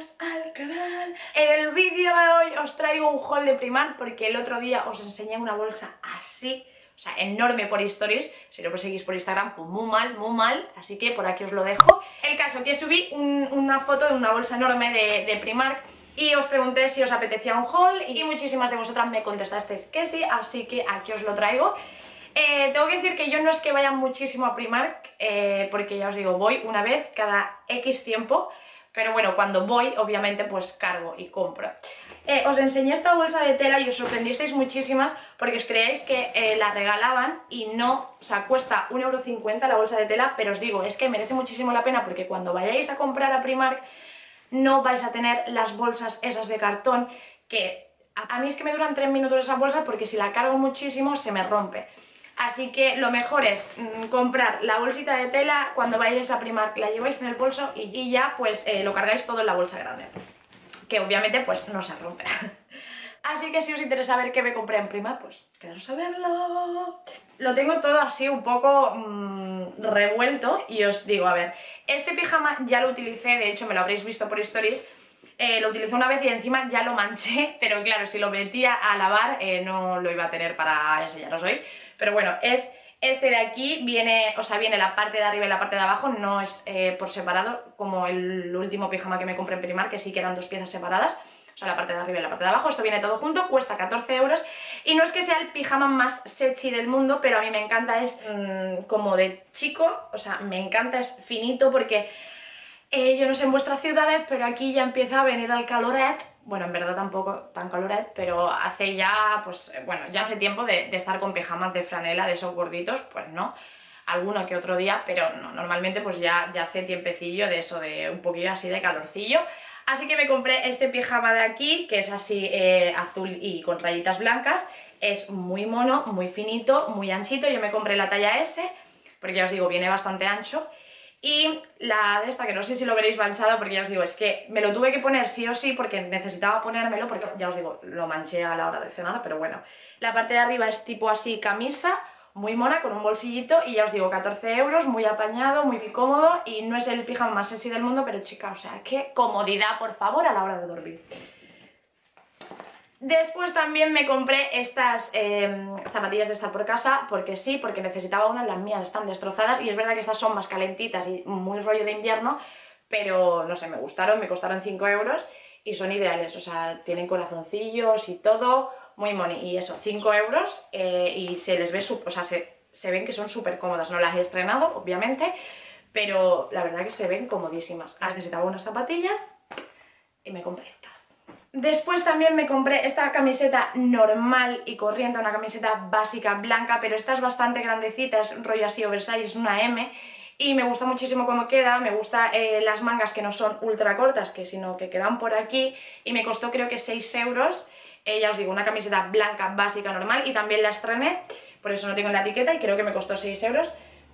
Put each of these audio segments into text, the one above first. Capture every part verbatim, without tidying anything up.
bienvenidas al canal. En el vídeo de hoy os traigo un haul de Primark porque el otro día os enseñé una bolsa así, o sea, enorme por stories. Si lo seguís por Instagram, pues muy mal, muy mal, así que por aquí os lo dejo. El caso que subí un, una foto de una bolsa enorme de, de Primark y os pregunté si os apetecía un haul y muchísimas de vosotras me contestasteis que sí, así que aquí os lo traigo. Eh, tengo que decir que yo no es que vaya muchísimo a Primark, eh, porque ya os digo, voy una vez cada X tiempo, pero bueno, cuando voy, obviamente, pues cargo y compro. Eh, os enseñé esta bolsa de tela y os sorprendisteis muchísimas porque os creéis que eh, la regalaban y no, o sea, cuesta un euro cincuenta la bolsa de tela, pero os digo, es que merece muchísimo la pena porque cuando vayáis a comprar a Primark no vais a tener las bolsas esas de cartón que a mí es que me duran tres minutos esa bolsa porque si la cargo muchísimo se me rompe. Así que lo mejor es mmm, comprar la bolsita de tela cuando vayáis a Primark, la lleváis en el bolso y, y ya pues eh, lo cargáis todo en la bolsa grande, que obviamente pues no se rompe. Así que si os interesa ver qué me compré en Primark, pues quedaros a verlo. Lo tengo todo así un poco mmm, revuelto y os digo, a ver, este pijama ya lo utilicé, de hecho me lo habréis visto por stories. Eh, lo utilicé una vez y encima ya lo manché, pero claro, si lo metía a lavar eh, no lo iba a tener para enseñaros hoy. Pero bueno, es este de aquí, viene, o sea, viene la parte de arriba y la parte de abajo, no es eh, por separado, como el último pijama que me compré en Primark, que sí que eran dos piezas separadas, o sea, la parte de arriba y la parte de abajo. Esto viene todo junto, cuesta catorce euros, y no es que sea el pijama más sexy del mundo, pero a mí me encanta, es mmm, como de chico, o sea, me encanta, es finito porque... Eh, yo no sé en vuestras ciudades, pero aquí ya empieza a venir el caloret. Bueno, en verdad tampoco tan caloret, pero hace ya, pues, bueno, ya hace tiempo de, de estar con pijamas de franela, de esos gorditos, pues no, alguno que otro día, pero no, normalmente pues ya, ya hace tiempecillo de eso, de un poquillo así de calorcillo. Así que me compré este pijama de aquí, que es así eh, azul y con rayitas blancas. Es muy mono, muy finito, muy anchito. Yo me compré la talla ese, porque ya os digo, viene bastante ancho. Y la de esta, que no sé si lo veréis manchado, porque ya os digo, es que me lo tuve que poner sí o sí porque necesitaba ponérmelo, porque ya os digo, lo manché a la hora de cenar, pero bueno. La parte de arriba es tipo así camisa, muy mona, con un bolsillito, y ya os digo, catorce euros, muy apañado, muy cómodo, y no es el pijama más sexy del mundo, pero chica, o sea, qué comodidad, por favor, a la hora de dormir. Después también me compré estas eh, zapatillas de estar por casa, porque sí, porque necesitaba unas, las mías están destrozadas, y es verdad que estas son más calentitas y muy rollo de invierno, pero no sé, me gustaron, me costaron cinco euros y son ideales, o sea, tienen corazoncillos y todo, muy money, y eso, cinco euros, eh, y se les ve, o sea, se, se ven que son súper cómodas. No las he estrenado, obviamente, pero la verdad que se ven comodísimas. Necesitaba unas zapatillas y me compré estas. Después también me compré esta camiseta normal y corriente, una camiseta básica blanca, pero esta es bastante grandecita, es rollo así oversize, es una eme, y me gusta muchísimo cómo queda. Me gusta eh, las mangas que no son ultra cortas, que sino que quedan por aquí, y me costó creo que seis euros, eh, ya os digo, una camiseta blanca básica normal, y también la estrené, por eso no tengo la etiqueta, y creo que me costó seis euros,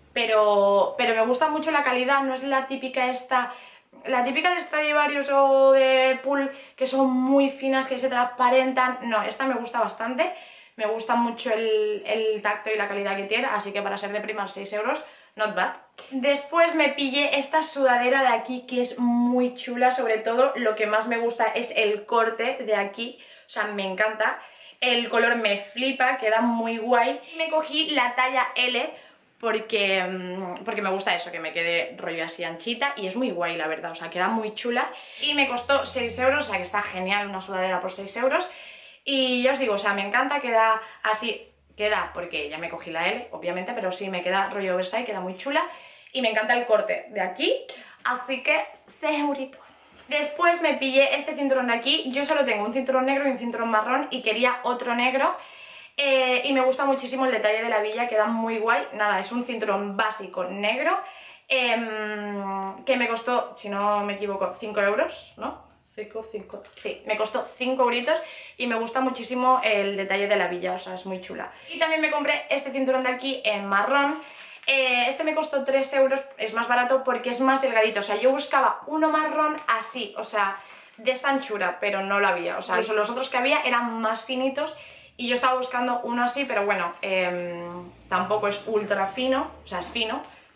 pero, pero me gusta mucho la calidad, no es la típica esta... La típica de Stradivarius o de Pool, que son muy finas, que se transparentan. No, esta me gusta bastante. Me gusta mucho el, el tacto y la calidad que tiene, así que para ser de Primark seis euros, not bad. Después me pillé esta sudadera de aquí, que es muy chula. Sobre todo, lo que más me gusta es el corte de aquí. O sea, me encanta. El color me flipa, queda muy guay. Y me cogí la talla ele, Porque, porque me gusta eso, que me quede rollo así anchita, y es muy guay la verdad, o sea, queda muy chula, y me costó seis euros, o sea que está genial una sudadera por seis euros, y ya os digo, o sea, me encanta, queda así, queda, porque ya me cogí la ele, obviamente, pero sí me queda rollo oversize, queda muy chula, y me encanta el corte de aquí, así que seis euritos. Después me pillé este cinturón de aquí. Yo solo tengo un cinturón negro y un cinturón marrón y quería otro negro. Eh, y me gusta muchísimo el detalle de la villa, queda muy guay. Nada, es un cinturón básico negro, eh, que me costó, si no me equivoco, cinco euros, ¿no? cinco, cinco, sí, me costó cinco euritos, y me gusta muchísimo el detalle de la villa, o sea, es muy chula. Y también me compré este cinturón de aquí en marrón. Eh, este me costó tres euros, es más barato porque es más delgadito. O sea, yo buscaba uno marrón así, o sea, de esta anchura, pero no lo había. O sea, los otros que había eran más finitos, y yo estaba buscando uno así, pero bueno, eh, tampoco es ultra fino, o sea, es fino,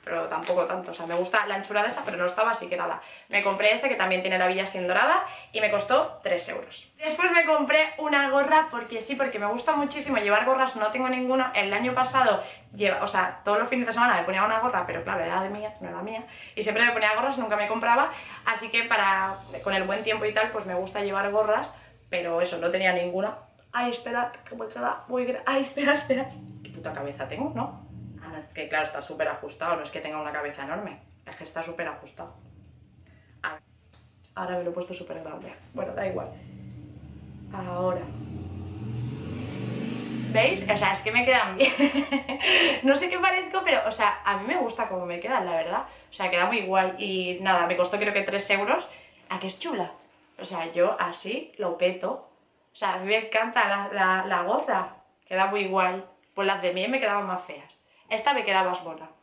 pero tampoco tanto, o sea, me gusta la anchura de esta, pero no estaba, así que nada. Me compré este que también tiene la villa así en dorada y me costó tres euros. Después me compré una gorra porque sí, porque me gusta muchísimo llevar gorras, no tengo ninguna. El año pasado, lleva, o sea, todos los fines de semana me ponía una gorra, pero claro, era de mía, no era mía, y siempre me ponía gorras, nunca me compraba, así que para, con el buen tiempo y tal, pues me gusta llevar gorras, pero eso, no tenía ninguna. Ay, espera, que me queda muy grande. Ay, espera, espera. Qué puta cabeza tengo, ¿no? Ah, no, es que claro, está súper ajustado, no es que tenga una cabeza enorme, es que está súper ajustado. A ver, ahora me lo he puesto súper grande. Bueno, da igual. Ahora. ¿Veis? O sea, es que me quedan bien. No sé qué parezco, pero, o sea, a mí me gusta cómo me quedan, la verdad. O sea, queda muy guay. Y nada, me costó creo que tres euros. ¿A qué es chula? O sea, yo así lo peto. O sea, a mí me encanta la, la, la gorra. Queda muy guay. Pues las de mí me quedaban más feas. Esta me queda más mona.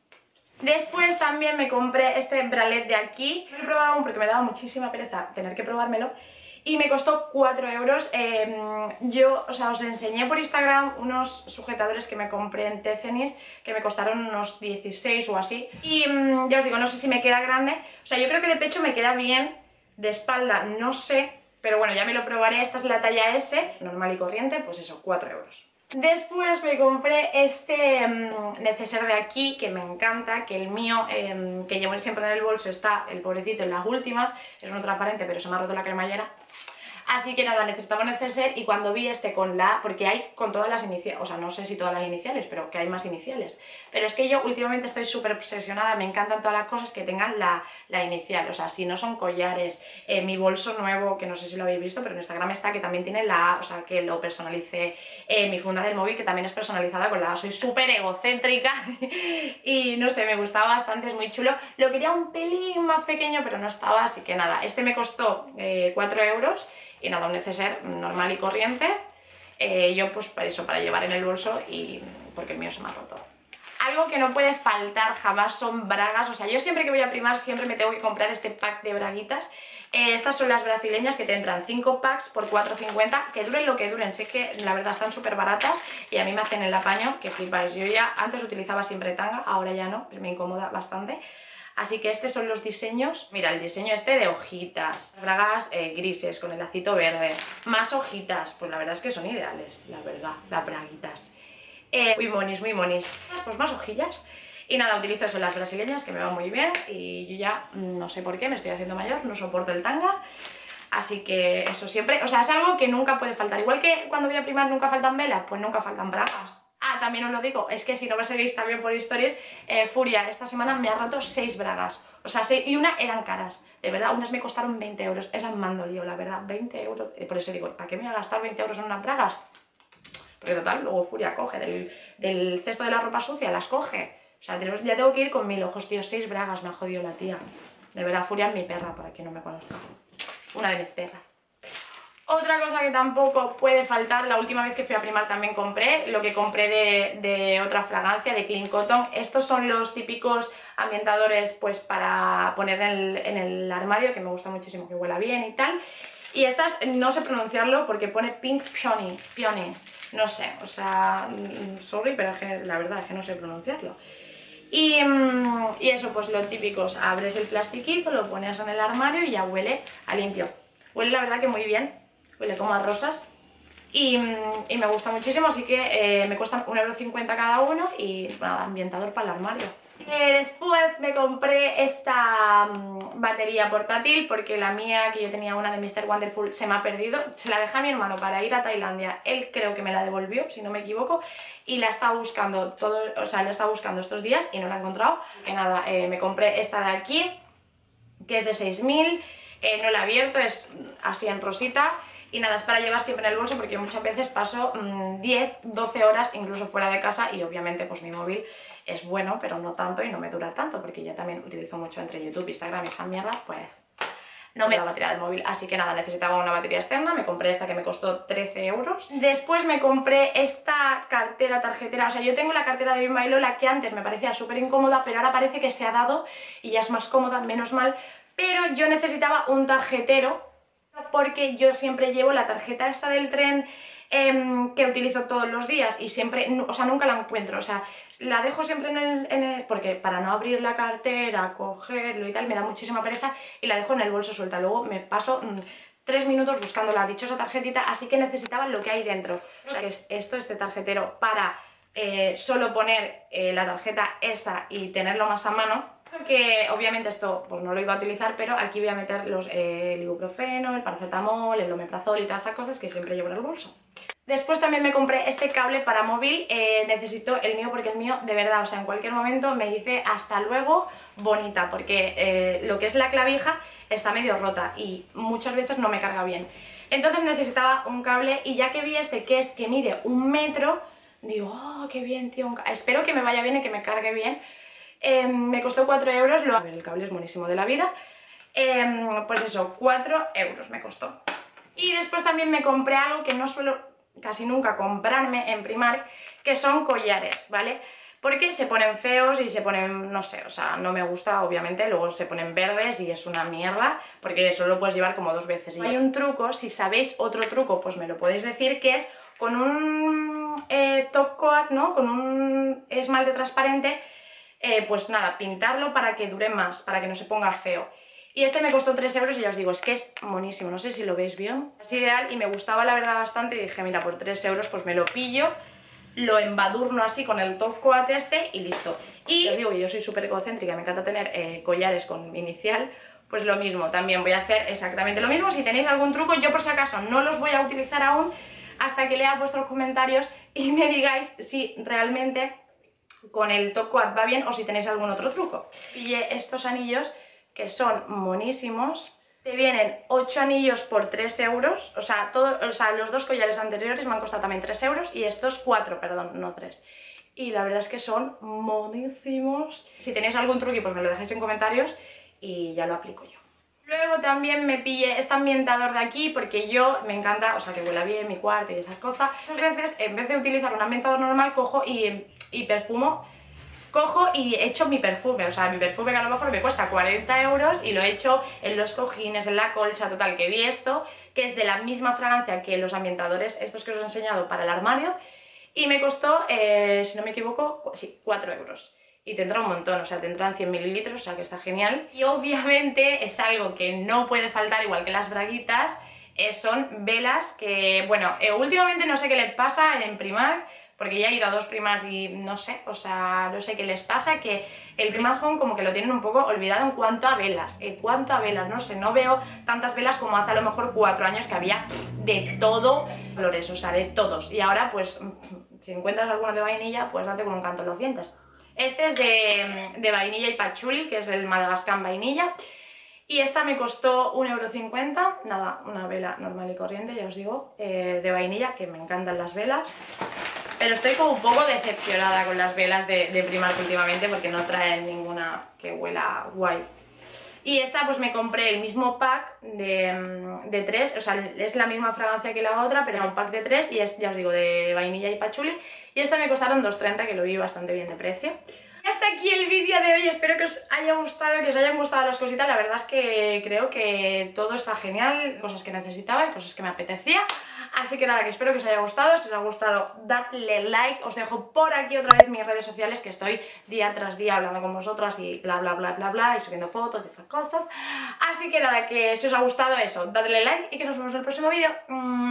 Después también me compré este bralet de aquí. No lo he probado aún porque me daba muchísima pereza tener que probármelo. Y me costó cuatro euros. Eh, yo, o sea, os enseñé por Instagram unos sujetadores que me compré en Tecenis, que me costaron unos dieciséis o así. Y mmm, ya os digo, no sé si me queda grande. O sea, yo creo que de pecho me queda bien. De espalda no sé. Pero bueno, ya me lo probaré. Esta es la talla ese, normal y corriente, pues eso, cuatro euros. Después me compré este um, neceser de aquí, que me encanta, que el mío, eh, que llevo siempre en el bolso, está el pobrecito en las últimas, es un transparente pero se me ha roto la cremallera. Así que nada, necesitaba un neceser y cuando vi este con la... porque hay con todas las iniciales, o sea, no sé si todas las iniciales, pero que hay más iniciales. Pero es que yo últimamente estoy súper obsesionada, me encantan todas las cosas que tengan la, la inicial. O sea, si no son collares, eh, mi bolso nuevo, que no sé si lo habéis visto, pero en Instagram está, que también tiene la A, o sea, que lo personalicé. Eh, mi funda del móvil, que también es personalizada con la A. Soy súper egocéntrica y no sé, me gustaba bastante, es muy chulo. Lo quería un pelín más pequeño, pero no estaba, así que nada. Este me costó eh, cuatro euros. Y nada, un neceser normal y corriente, eh, yo pues para eso, para llevar en el bolso y porque el mío se me ha roto. Algo que no puede faltar jamás son bragas, o sea, yo siempre que voy a Primark siempre me tengo que comprar este pack de braguitas. Eh, estas son las brasileñas que te entran cinco packs por cuatro cincuenta, que duren lo que duren, sé que la verdad están súper baratas y a mí me hacen el apaño, que flipáis. Yo ya antes utilizaba siempre tanga, ahora ya no, pero me incomoda bastante. Así que estos son los diseños. Mira, el diseño este de hojitas, bragas eh, grises con el lacito verde, más hojitas, pues la verdad es que son ideales, la verdad, las braguitas. Eh, muy monis, muy monis. Pues más hojillas. Y nada, utilizo eso, las brasileñas, que me van muy bien. Y yo ya, no sé por qué, me estoy haciendo mayor, no soporto el tanga. Así que eso siempre, o sea, es algo que nunca puede faltar. Igual que cuando voy a Primark nunca faltan velas, pues nunca faltan bragas. Ah, también os lo digo, es que si no me seguís también por stories, eh, Furia esta semana me ha roto seis bragas. O sea, seis, y una eran caras. De verdad, unas me costaron veinte euros. Esas me han dolido, la verdad, veinte euros. Por eso digo, ¿para qué me voy a gastar veinte euros en unas bragas? Porque total, luego Furia coge del, del cesto de la ropa sucia, las coge. O sea, ya tengo que ir con mil ojos, tío. Seis bragas me ha jodido la tía. De verdad, Furia es mi perra, para quien no me conozca. Una de mis perras. Otra cosa que tampoco puede faltar, la última vez que fui a Primark también compré, lo que compré de, de otra fragancia, de Clean Cotton. Estos son los típicos ambientadores pues para poner en el, en el armario, que me gusta muchísimo, que huela bien y tal. Y estas no sé pronunciarlo porque pone Pink Peony, Peony, no sé, o sea, sorry, pero es que la verdad es que no sé pronunciarlo. Y, y eso, pues lo típico, abres el plastiquito, lo pones en el armario y ya huele a limpio. Huele la verdad que muy bien. Huele como a rosas y, y me gusta muchísimo, así que eh, me cuestan un euro cincuenta cada uno y nada, ambientador para el armario. Eh, después me compré esta um, batería portátil porque la mía, que yo tenía una de míster Wonderful, se me ha perdido. Se la dejé a mi hermano para ir a Tailandia, él creo que me la devolvió, si no me equivoco, y la estaba buscando todo, o sea, la estaba buscando estos días y no la he encontrado. Que nada, eh, me compré esta de aquí, que es de seis mil, eh, no la he abierto, es así en rosita. Y nada, es para llevar siempre en el bolso porque yo muchas veces paso mmm, diez, doce horas incluso fuera de casa y obviamente pues mi móvil es bueno, pero no tanto y no me dura tanto porque yo también utilizo mucho entre YouTube, Instagram y esa mierda, pues no me da la batería del móvil. Así que nada, necesitaba una batería externa, me compré esta que me costó trece euros. Después me compré esta cartera tarjetera, o sea, yo tengo la cartera de Bimba y Lola que antes me parecía súper incómoda, pero ahora parece que se ha dado y ya es más cómoda, menos mal, pero yo necesitaba un tarjetero porque yo siempre llevo la tarjeta esta del tren eh, que utilizo todos los días y siempre, o sea, nunca la encuentro, o sea, la dejo siempre en el, en el, porque para no abrir la cartera, cogerlo y tal, me da muchísima pereza y la dejo en el bolso suelta, luego me paso mmm, tres minutos buscando la dichosa tarjetita, así que necesitaba lo que hay dentro, o sea, que es esto, este tarjetero para eh, solo poner eh, la tarjeta esa y tenerlo más a mano. Que obviamente esto pues no lo iba a utilizar, pero aquí voy a meter los, eh, el ibuprofeno, el paracetamol, el omeprazol y todas esas cosas que siempre llevo en el bolso. Después también me compré este cable para móvil, eh, necesito el mío porque el mío de verdad, o sea, en cualquier momento me dice hasta luego bonita, porque eh, lo que es la clavija está medio rota y muchas veces no me carga bien. Entonces necesitaba un cable y ya que vi este que es que mide un metro, digo, oh, qué bien, tío, espero que me vaya bien y que me cargue bien. Eh, me costó cuatro euros, lo... a ver, el cable es buenísimo de la vida, eh, pues eso, cuatro euros me costó. Y después también me compré algo que no suelo casi nunca comprarme en Primark, que son collares, ¿vale? Porque se ponen feos y se ponen, no sé, o sea, no me gusta obviamente, luego se ponen verdes y es una mierda, porque solo lo puedes llevar como dos veces. Y hay un truco, si sabéis otro truco, pues me lo podéis decir, que es con un eh, top coat, ¿no? Con un esmalte transparente, Eh, pues nada, pintarlo para que dure más, para que no se ponga feo. Y este me costó tres euros y ya os digo, es que es monísimo, no sé si lo veis bien. Es ideal y me gustaba la verdad bastante y dije, mira, por tres euros pues me lo pillo, lo embadurno así con el top coat este y listo. Y os digo que yo soy súper egocéntrica, me encanta tener eh, collares con inicial, pues lo mismo, también voy a hacer exactamente lo mismo. Si tenéis algún truco, yo por si acaso no los voy a utilizar aún hasta que lea vuestros comentarios y me digáis si realmente con el top coat va bien o si tenéis algún otro truco. Pillé estos anillos que son monísimos. Te vienen ocho anillos por tres euros, o sea, todo, o sea, los dos collares anteriores me han costado también tres euros y estos cuatro, perdón, no tres. Y la verdad es que son monísimos. Si tenéis algún truco, pues me lo dejáis en comentarios y ya lo aplico yo. Luego también me pillé este ambientador de aquí porque yo me encanta, o sea, que huela bien mi cuarto y esas cosas. Muchas veces, en vez de utilizar un ambientador normal, cojo y, y perfumo, cojo y echo mi perfume, o sea, mi perfume que a lo mejor me cuesta cuarenta euros y lo echo en los cojines, en la colcha, total, que vi esto, que es de la misma fragancia que los ambientadores estos que os he enseñado para el armario y me costó, eh, si no me equivoco, sí, cuatro euros. Y tendrá un montón, o sea, tendrán cien mililitros, o sea que está genial. Y obviamente es algo que no puede faltar, igual que las braguitas, eh, son velas que, bueno, eh, últimamente no sé qué les pasa en Primark, porque ya he ido a dos Primark y no sé, o sea, no sé qué les pasa, que el Primark Home como que lo tienen un poco olvidado en cuanto a velas, en cuanto a velas, no sé, no veo tantas velas como hace a lo mejor cuatro años que había de todo, colores, o sea, de todos. Y ahora pues, si encuentras alguna de vainilla, pues date con un canto en los dientes. Este es de, de vainilla y patchouli, que es el Madagascar vainilla. Y esta me costó un euro cincuenta, nada, una vela normal y corriente, ya os digo, eh, de vainilla, que me encantan las velas. Pero estoy como un poco decepcionada con las velas de, de Primark últimamente porque no traen ninguna que huela guay. Y esta pues me compré el mismo pack de, de tres, o sea, es la misma fragancia que la otra, pero un pack de tres y es, ya os digo, de vainilla y patchouli. Y esta me costaron dos treinta, que lo vi bastante bien de precio. Y hasta aquí el vídeo de hoy, espero que os haya gustado, que os hayan gustado las cositas. La verdad es que creo que todo está genial, cosas que necesitaba y cosas que me apetecía. Así que nada, que espero que os haya gustado. Si os ha gustado, dadle like. Os dejo por aquí otra vez mis redes sociales, que estoy día tras día hablando con vosotras y bla bla bla bla bla, y subiendo fotos y esas cosas. Así que nada, que si os ha gustado eso, dadle like y que nos vemos en el próximo vídeo.